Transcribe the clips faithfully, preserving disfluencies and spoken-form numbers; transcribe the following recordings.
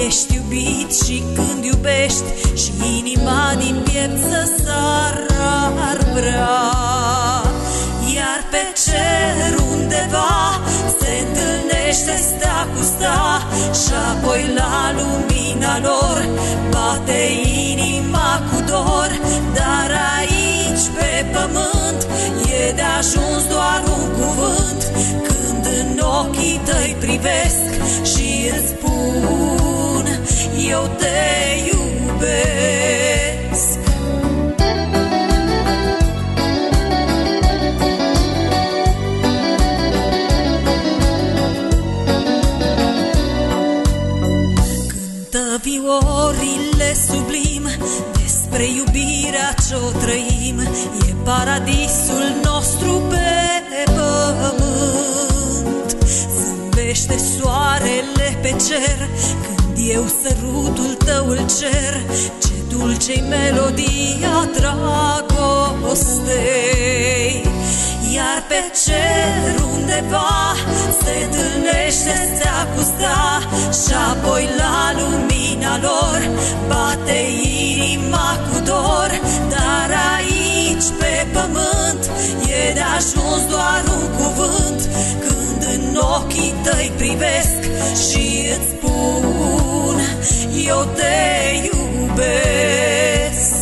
ești iubit și când iubești și inima din piept să sară ar vrea. Iar pe cer undeva se întâlnește stea cu stea și apoi la lumina lor bate inima cu dor. Dar aici pe pământ e de ajuns doar un cuvânt, când în ochii tăi privesc și îți spun eu te iubesc. Cântă viorile sublim despre iubirea ce-o trăim, e paradisul nostru pe pământ. Zâmbește soarele pe cer când eu sărutul tău îl cer, ce dulce-i melodia dragostei. Iar pe cer undeva se întâlnește stea cu stea și apoi la lumina lor bate inima cu dor. Dar aici pe pământ e de ajuns doar un cuvânt, când în ochii tăi privesc și îți spun eu te iubesc.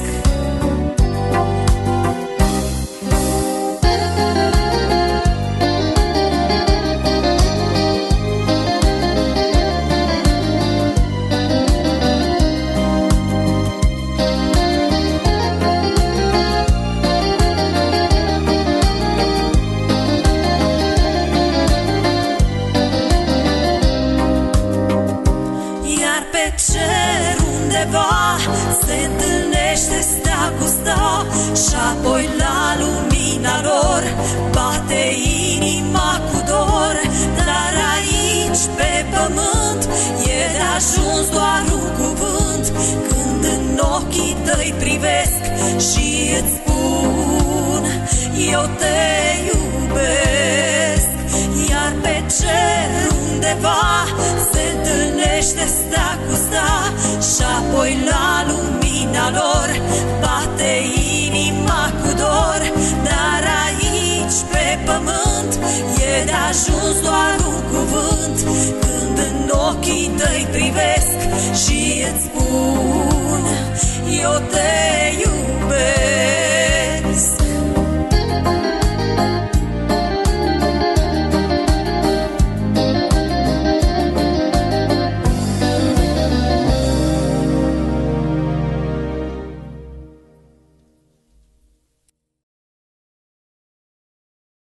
Se întâlnește stea cu stea și apoi la lumina lor bate inima cu dor. Dar aici pe pământ e de ajuns doar un cuvânt, când în ochii tăi privesc și îți spun eu te iubesc. Iar pe cer undeva se întâlnește stea cu stea și apoi la lumina lor bate inima cu dor. Dar aici pe pământ e de ajuns doar un cuvânt, când în ochii tăi privesc și îți spun eu te iubesc.